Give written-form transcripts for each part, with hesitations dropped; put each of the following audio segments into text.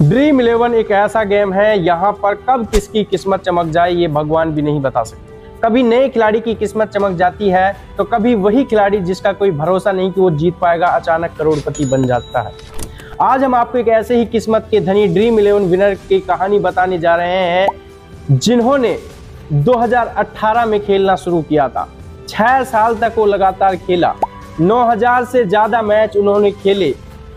Dream 11 एक ऐसा game है, यहाँ पर कब किसकी किस्मत चमक जाए ये भगवान भी नहीं बता सकते। कभी नए खिलाड़ी की किस्मत चमक जाती है तो कभी वही खिलाड़ी जिसका कोई भरोसा नहीं कि वो जीत पाएगा अचानक करोड़पति बन जाता है। आज हम आपको एक ऐसे ही किस्मत के धनी ड्रीम 11 विनर की कहानी बताने जा रहे हैं जिन्होंने 2018 में खेलना शुरू किया था। 6 साल तक वो लगातार खेला, 9000 से ज्यादा मैच उन्होंने खेले।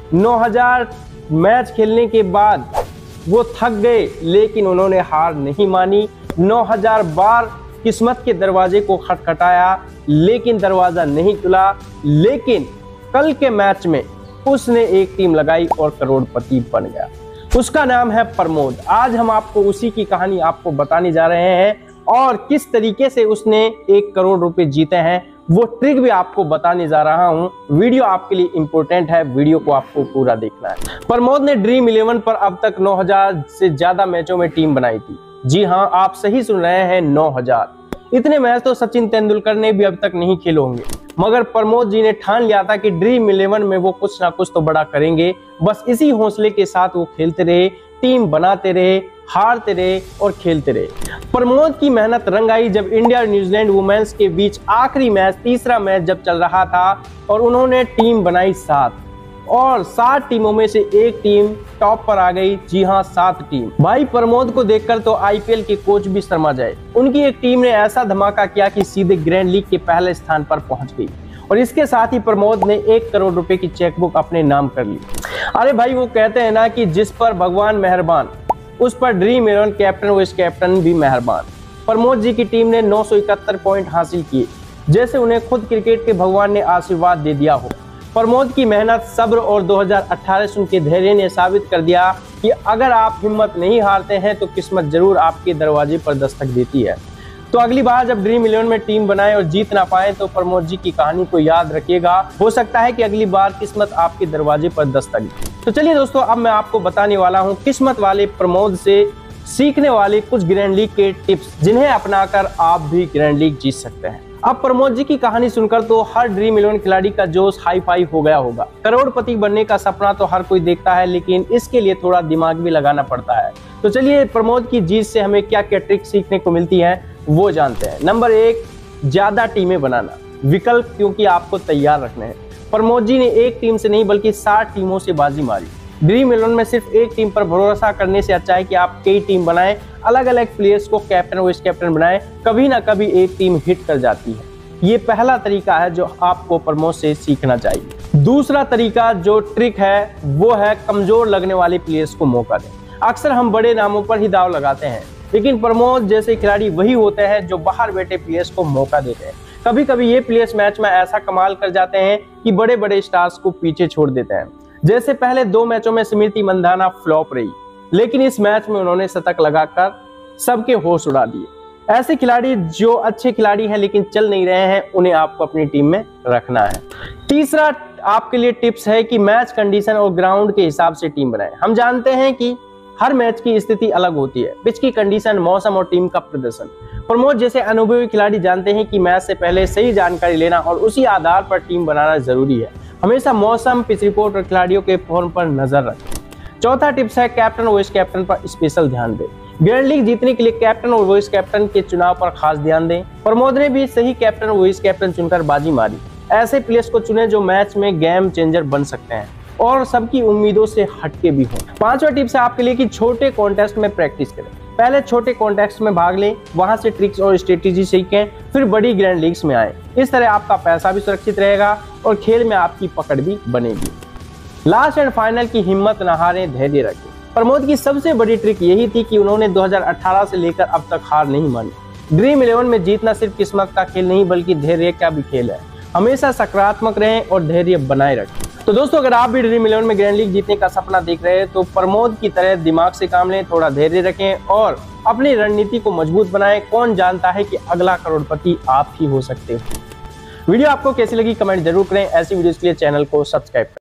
9000 मैच खेलने के बाद वो थक गए, लेकिन उन्होंने हार नहीं मानी। 9000 बार किस्मत के दरवाजे को खटखटाया, लेकिन दरवाजा नहीं खुला। लेकिन कल के मैच में उसने एक टीम लगाई और करोड़पति बन गया। उसका नाम है प्रमोद। आज हम आपको उसी की कहानी आपको बताने जा रहे हैं और किस तरीके से उसने 1 करोड़ रुपए जीते हैं वो ट्रिक भी आपको बताने जा रहा हूं। वीडियो आपके लिए इंपॉर्टेंट है, वीडियो को आपको पूरा देखना है। प्रमोद ने ड्रीम 11 पर अब तक 9000 से ज्यादा मैचों में टीम बनाई थी। जी हां, आप सही सुन रहे हैं, 9000। इतने मैच तो सचिन तेंदुलकर ने भी अब तक नहीं खेले होंगे, मगर प्रमोद जी ने ठान लिया था कि ड्रीम 11 में वो कुछ ना कुछ तो बड़ा करेंगे। बस इसी हौसले के साथ वो खेलते रहे, टीम बनाते रहे, हारते रहे और खेलते रहे। प्रमोद की मेहनत रंग आई जब इंडिया और न्यूजीलैंड वुमेन्स के बीच आखिरी मैच, तीसरा मैच जब चल रहा था और उन्होंने टीम बनाई 7 और 7 टीमों में से एक टीम टॉप पर आ गई। जी हां, 7 टीम। भाई प्रमोद को देखकर तो आईपीएल के कोच भी शर्मा जाए। उनकी एक टीम ने ऐसा धमाका किया कि सीधे ग्रैंड लीग के पहले स्थान पर पहुंच गई और इसके साथ ही प्रमोद ने 1 करोड़ रुपए की चेकबुक अपने नाम कर ली। अरे भाई, वो कहते हैं ना कि जिस पर भगवान मेहरबान, उस पर ड्रीम 11 कैप्टन वाइस कैप्टन भी मेहरबान। प्रमोद जी की टीम ने 971 पॉइंट हासिल किए, जैसे उन्हें खुद क्रिकेट के भगवान ने आशीर्वाद दे दिया हो। प्रमोद की मेहनत, सब्र और 2018 से उनके धैर्य ने साबित कर दिया कि अगर आप हिम्मत नहीं हारते हैं तो किस्मत जरूर आपके दरवाजे पर दस्तक देती है। तो अगली बार जब ड्रीम 11 में टीम बनाए और जीत ना पाए तो प्रमोद जी की कहानी को याद रखिएगा। हो सकता है कि अगली बार किस्मत आपके दरवाजे पर दस्तक दे। तो चलिए दोस्तों, अब मैं आपको बताने वाला हूं किस्मत वाले प्रमोद से सीखने वाले कुछ ग्रैंड लीग के टिप्स, जिन्हें अपनाकर आप भी ग्रैंड लीग जीत सकते हैं। अब प्रमोद जी की कहानी सुनकर तो हर ड्रीम 11 खिलाड़ी का जोश हाई फाई हो गया होगा। करोड़पति बनने का सपना तो हर कोई देखता है, लेकिन इसके लिए थोड़ा दिमाग भी लगाना पड़ता है। तो चलिए प्रमोद की जीत से हमें क्या क्या ट्रिक सीखने को मिलती है वो जानते हैं। नंबर 1, ज्यादा टीमें बनाना। विकल्प क्योंकि आपको तैयार रखने हैं। प्रमोद जी ने एक टीम से नहीं बल्कि 60 टीमों से बाजी मारी। ड्रीम 11 में सिर्फ एक टीम पर भरोसा करने से अच्छा है कि आप कई टीम बनाएं, अलग अलग प्लेयर्स को कैप्टन वाइस कैप्टन बनाएं। कभी ना कभी एक टीम हिट कर जाती है। ये पहला तरीका है जो आपको प्रमोद से सीखना चाहिए। दूसरा तरीका जो ट्रिक है वो है कमजोर लगने वाले प्लेयर्स को मौका दें। अक्सर हम बड़े नामों पर ही दाव लगाते हैं, लेकिन प्रमोद जैसे खिलाड़ी वही होते हैं जो बाहर बैठे प्लेयर्स को मौका देते हैं। कभी कभी ये प्लेयर्स मैच में ऐसा कमाल कर जाते हैं कि बड़े बड़े स्टार्स को पीछे छोड़ देते हैं। जैसे पहले 2 मैचों में स्मृति मंधाना फ्लॉप रही, लेकिन इस मैच में उन्होंने शतक लगाकर सबके होश उड़ा दिए। ऐसे खिलाड़ी जो अच्छे खिलाड़ी हैं लेकिन चल नहीं रहे हैं, उन्हें आपको अपनी टीम में रखना है। तीसरा आपके लिए टिप्स है कि मैच कंडीशन और ग्राउंड के हिसाब से टीम बनाएं। हम जानते हैं कि हर मैच की स्थिति अलग होती है, पिच की कंडीशन, मौसम और टीम का प्रदर्शन। प्रमोद जैसे अनुभवी खिलाड़ी जानते हैं कि मैच से पहले सही जानकारी लेना और उसी आधार पर टीम बनाना जरूरी है। हमेशा मौसम, पिच रिपोर्ट और खिलाड़ियों के फॉर्म पर नजर रखें। चौथा टिप्स है कैप्टन वाइस कैप्टन पर स्पेशल ध्यान दें। ग्रैंड लीग जीतने के लिए कैप्टन और वाइस कैप्टन के चुनाव पर खास ध्यान दें। प्रमोद ने भी सही कैप्टन और वाइस कैप्टन चुनकर बाजी मारी। ऐसे प्लेयर्स को चुने जो मैच में गेम चेंजर बन सकते हैं और सबकी उम्मीदों से हटके भी हों। 5वां टिप्स है आपके लिए कि छोटे कॉन्टेस्ट में प्रैक्टिस करें। पहले छोटे कॉन्टेस्ट में भाग लें, वहां से ट्रिक्स और स्ट्रेटेजी सीखें, फिर बड़ी ग्रैंड लीग्स में आए। इस तरह आपका पैसा भी सुरक्षित रहेगा और खेल में आपकी पकड़ भी बनेगी। लास्ट एंड फाइनल की हिम्मत न हारें, धैर्य रखें। प्रमोद की सबसे बड़ी ट्रिक यही थी कि उन्होंने 2018 से लेकर अब तक हार नहीं मानी। ड्रीम 11 में जीतना सिर्फ किस्मत का खेल नहीं बल्कि धैर्य का भी खेल है। हमेशा सकारात्मक रहें और धैर्य बनाए रखें। तो दोस्तों, अगर आप भी ड्रीम 11 में ग्रैंड लीग जीतने का सपना देख रहे हैं तो प्रमोद की तरह दिमाग से काम लें, थोड़ा धैर्य रखें और अपनी रणनीति को मजबूत बनाएं। कौन जानता है कि अगला करोड़पति आप ही हो सकते हो। वीडियो आपको कैसी लगी कमेंट जरूर करें। ऐसी वीडियोस के लिए चैनल को सब्सक्राइब करें।